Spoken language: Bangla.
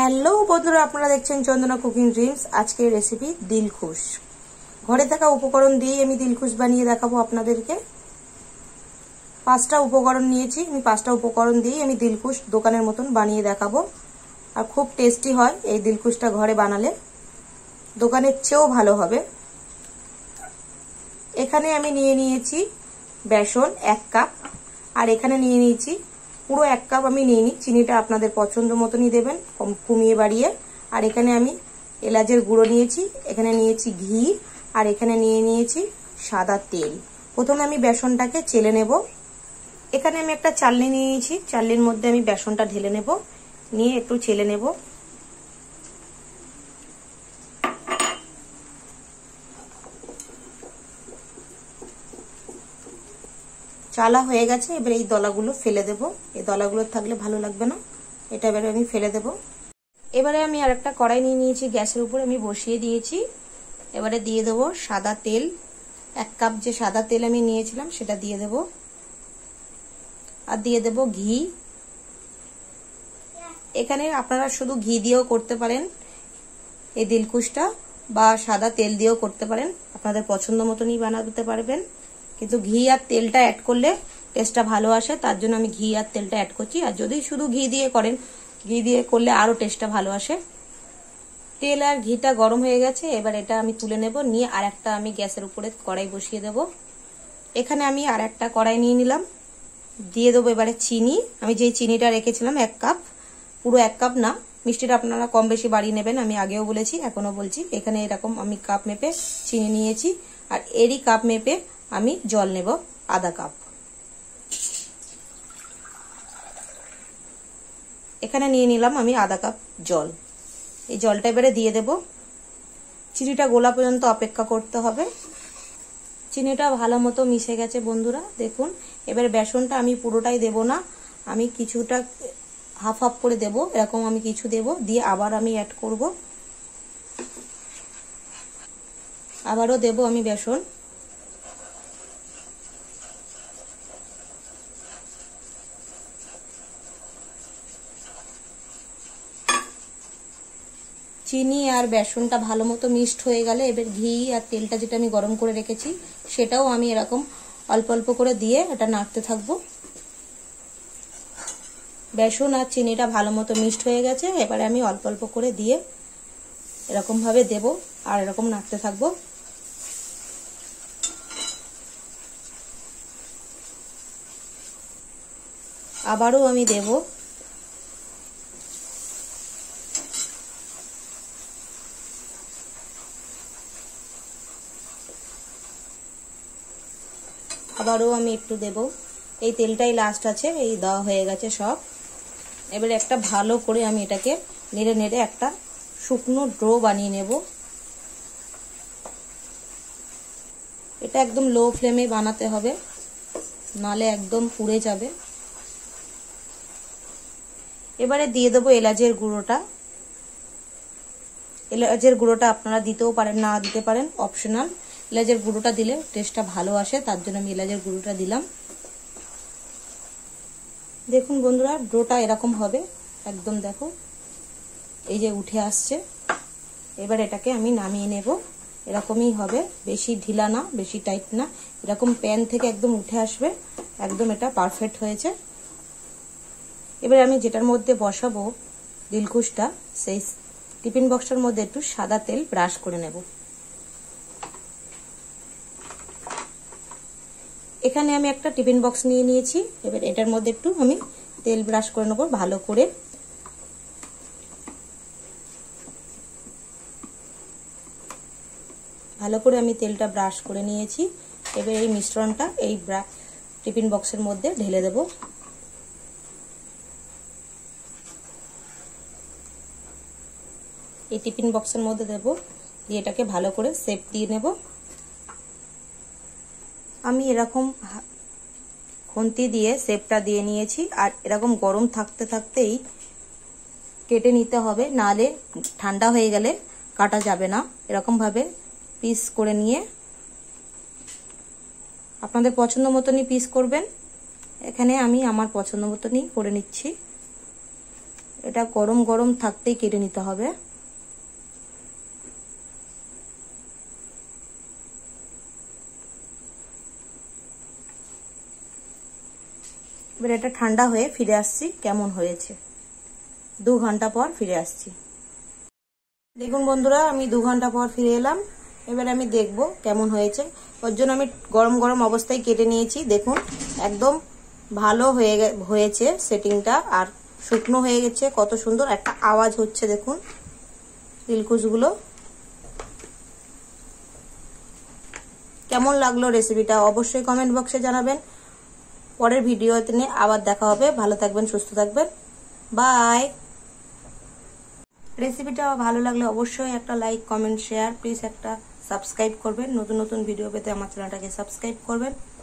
হ্যালো বন্ধুরা, আপনারা দেখছেন চন্দনা কুকিং ড্রিমস। আজকের রেসিপি দিলখুশ। ঘরে থাকা উপকরণ দিয়ে আমি দিলখুশ বানিয়ে দেখাবো আপনাদেরকে। 5টা উপকরণ নিয়েছি, আমি 5টা উপকরণ দিয়ে আমি দিলখুশ দোকানের মতন বানিয়ে দেখাবো। আর খুব টেস্টি হয় এই দিলখুশটা, ঘরে বানালে দোকানের চেয়েও ভালো হবে। এখানে আমি নিয়ে নিয়েছি বেসন 1 কাপ, আর এখানে নিয়ে নিয়েছি পুরো 1 কাপ আমি নিয়ে নিই। চিনিটা আপনাদের পছন্দ মতনই দেবেন, কমিয়ে বাড়িয়ে। আর এখানে আমি এলাচের গুঁড়ো নিয়েছি, এখানে নিয়েছি ঘি, আর এখানে নিয়ে নিয়েছি সাদা তেল। প্রথমে আমি বেসনটাকে চেলে নেব। এখানে আমি একটা চালনি নিয়ে নিয়েছি, চালনির মধ্যে আমি বেসনটা ঢেলে নেব, নিয়ে একটু চেলে নেব। চালা হয়ে গেছে, এবার এই দলাগুলো ফেলে দেব। এই দলাগুলো থাকলে ভালো লাগবে না, এটা এবারে আমি ফেলে দেব। এবারে আমি আরেকটা কড়াই নিয়ে নিয়েছি, গ্যাসের উপরে আমি বসিয়ে দিয়েছি। এবারে দিয়ে দেব সাদা তেল। 1 কাপ যে সাদা তেল আমি নিয়েছিলাম সেটা দিয়ে দেব, আর দিয়ে দেব ঘি। এখানে আপনারা শুধু ঘি দিয়েও করতে পারেন এই দিলখুশটা, বা সাদা তেল দিয়েও করতে পারেন, আপনাদের পছন্দ মতনই বানাতে পারবেন। কিন্তু ঘি আর তেলটা অ্যাড করলে টেস্টটা ভালো আসে, তার জন্য আমি ঘি আর তেলটা অ্যাড করছি। আর যদি শুধু ঘি দিয়ে করেন, ঘি দিয়ে করলে আরো টেস্টটা ভালো আসে। তেল আর ঘিটা গরম হয়ে গেছে, এবার এটা আমি তুলে নেব। নিয়ে আর একটা আমি গ্যাসের উপরে কড়াই বসিয়ে দেব। এখানে আমি আর একটা কড়াই নিয়ে নিলাম, দিয়ে দেবো এবারে চিনি। আমি যেই চিনিটা রেখেছিলাম 1 কাপ, পুরো 1 কাপ না, মিষ্টিটা আপনারা কম বেশি বাড়িয়ে নেবেন, আমি আগেও বলেছি এখনো বলছি। এখানে এরকম আমি কাপ মেপে চিনি নিয়েছি, আর এরই কাপ মেপে আমি জল নেব আধা কাপ। এখানে নিয়ে নিলাম আমি আধা কাপ জল। এই জলটা এবারে দিয়ে দেব। চিনিটা গোলা পর্যন্ত অপেক্ষা করতে হবে। চিনিটা ভালো মতো মিশে গেছে বন্ধুরা, দেখুন। এবারে বেসনটা আমি পুরোটাই দেব না, আমি কিছুটা হাফ হাফ করে দেব, এরকম আমি কিছু দেব, দিয়ে আবার আমি অ্যাড করব। আবারও দেব আমি বেসন। চিনি আর বেসনটা ভালো মতো মিক্সড হয়ে গেলে এবার ঘি আর তেলটা যেটা আমি গরম করে রেখেছি সেটাও আমি এরকম অল্প অল্প করে দিয়ে এটা নাড়তে থাকবো। বেসন আর চিনিটা ভালো মতো মিক্সড হয়ে গেছে, এবারে আমি অল্প অল্প করে দিয়ে এরকম ভাবে দেব, আর এরকম নাড়তে থাকবো। আবারও আমি দেব। আবারও আমি একটু দেব। এই তেলটাই লাস্ট আছে, এই দেওয়া হয়ে গেছে সব। এবারে একটা ভালো করে আমি এটাকে নেড়ে নেড়ে একটা শুকনো ডো বানিয়ে নেব। এটা একদম লো ফ্লেমে বানাতে হবে, নালে একদম পুড়ে যাবে। এবারে দিয়ে দেবো এলাচের গুঁড়োটা। এলাচের গুঁড়োটা আপনারা দিতেও পারেন, না দিতে পারেন, অপশনাল। এলাচের গুঁড়োটা দিলে টেস্টটা ভালো আসে, তার জন্য আমি এলাচের গুঁড়োটা দিলাম। দেখুন বন্ধুরা, ডোটা এরকম হবে একদম, দেখো এই যে উঠে আসছে। এবার এটাকে আমি নামিয়ে নেব। এরকমই হবে, বেশি ঢিলা না, বেশি টাইট না, এরকম প্যান থেকে একদম উঠে আসবে, একদম এটা পারফেক্ট হয়েছে। এবার আমি যেটার মধ্যে বসাবো দিলখুশটা, সেই টিফিন বক্সটার মধ্যে একটু সাদা তেল ব্রাশ করে নেব। এখানে আমি একটা টিফিন বক্স নিয়ে নিয়েছি, এবার এটার মধ্যে একটু আমি তেল ব্রাশ করে নেব ভালো করে। ভালো করে আমি তেলটা ব্রাশ করে নিয়েছি। এবার এই মিশ্রণটা এই টিফিন বক্সের মধ্যে ঢেলে দেব। এই টিফিন বক্সের মধ্যে দেব, দিয়ে এটাকে ভালো করে শেপ দিয়ে নেব। আমি এরকম খুন্তি দিয়ে শেপটা দিয়ে নিয়েছি, আর এরকম গরম থাকতে থাকতেই কেটে নিতে হবে, নালে ঠান্ডা হয়ে গেলে কাটা যাবে না। এরকম ভাবে পিস করে নিয়ে আপনাদের পছন্দ মতনই পিস করবেন। এখানে আমি আমার পছন্দ মতনই করে নিচ্ছি। এটা গরম গরম থাকতেই কেটে নিতে হবে। এবার এটা ঠান্ডা হয়ে ফিরে আসছি কেমন হয়েছে। 2 ঘন্টা পর ফিরে আসছি। দেখুন বন্ধুরা, আমি 2 ঘন্টা পর ফিরে এলাম। এবার আমি দেখব কেমন হয়েছে। ওর জন্য আমি গরম গরম অবস্থায় কেটে নিয়েছি। দেখুন একদম ভালো হয়েছে সেটিংটা, আর শুকনো হয়ে গেছে। কত সুন্দর একটা আওয়াজ হচ্ছে দেখুন দিলকুশগুলো। কেমন লাগলো রেসিপিটা অবশ্যই কমেন্ট বক্সে জানাবেন। পরের ভিডিওতে নিয়ে আবার দেখা হবে। ভালো থাকবেন, সুস্থ থাকবেন, বাই। রেসিপিটা ভালো লাগলে অবশ্যই একটা লাইক, কমেন্ট, শেয়ার, প্লিজ একটা সাবস্ক্রাইব করবেন। নতুন নতুন ভিডিও পেতে আমার চ্যানেলটাকে সাবস্ক্রাইব করবেন।